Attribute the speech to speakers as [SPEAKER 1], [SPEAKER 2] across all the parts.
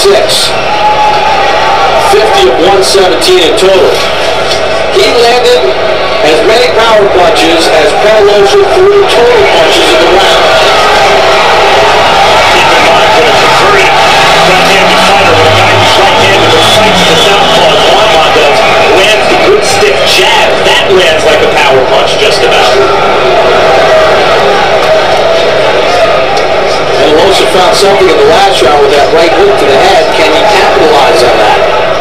[SPEAKER 1] 6. 50 of 117 in total. He landed as many power punches as Penaloza threw total punches in the round.
[SPEAKER 2] Keep in mind that a converted right-handed fighter, with a guy who's right-handed that fights the southpaw as Juan does, lands the good stiff jab. That lands like a power punch just about.
[SPEAKER 1] Penaloza found something in the last round with that right hook to the head. Can he capitalize on that?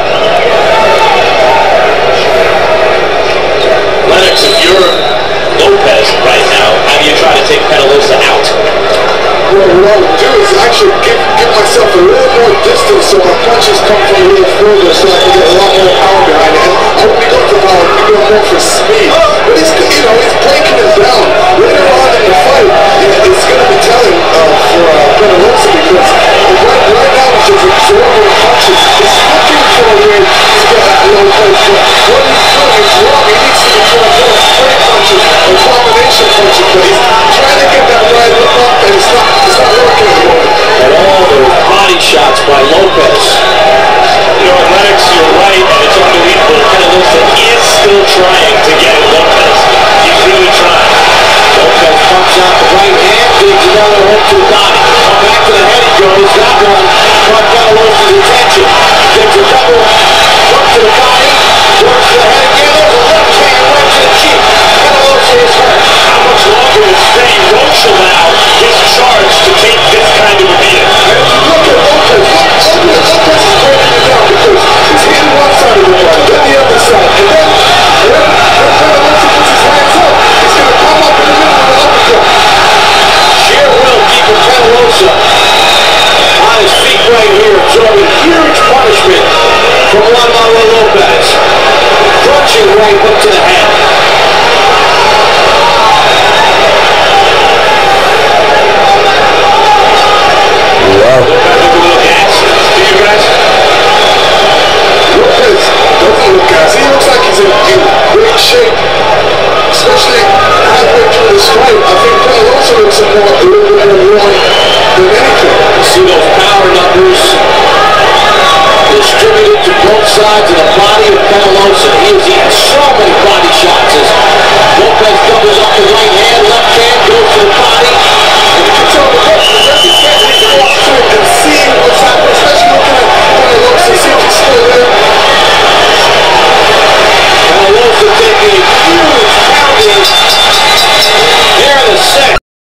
[SPEAKER 2] Lennox, if you're Lopez right now, how do you try to take Penaloza out?
[SPEAKER 3] Well, what I would do is actually give myself a little more distance so my punches come from a little further so I can get a lot more power behind it. And I wouldn't be going for power, I'd be going more for speed. But he's breaking it down. Later on in the fight, it's going to be telling for Penaloza because right now he's just absorbing punches. He's looking for a way to get a little close. But what he's doing is wrong. He needs to be throwing more straight punches or combination punches. But he's trying to get that right hook up and it's not working at the moment.
[SPEAKER 1] And all those body shots by Lopez.
[SPEAKER 2] You know, Lennox, you're right, and it's unbelievable. Penaloza is still trying to get at Lopez. He's really trying.
[SPEAKER 1] Lopez pumps out the right hand, digs another hook to the body. Back to the head he goes. That one caught Penaloza's attention. Gets a double hook to the body. Works to the head again. There's a left hand right to the cheek. Penaloza is hurt.
[SPEAKER 2] How much longer will Spain won't allow his charge to take this kind of a beating?
[SPEAKER 3] Look at Lopez. Lopez is breaking it down because he's hitting one side of the body, then the other side. And then Penaloza puts his hands up. He's going to come up in the middle of the uppercut.
[SPEAKER 1] Sheer will keeping Penaloza on his feet right here, absorbing huge punishment from Juan Manuel Lopez. Crunching right hook to the head.
[SPEAKER 2] Lopez look a little gassed. Do you guys?
[SPEAKER 3] Lopez doesn't look gassy. He looks like he's in great shape, especially halfway through this fight. I think Penaloza looks a little bit more worn than anything.
[SPEAKER 1] You see those power numbers distributed to both sides of the body of Penaloza. He has eaten so many body shots as Lopez doubles up the right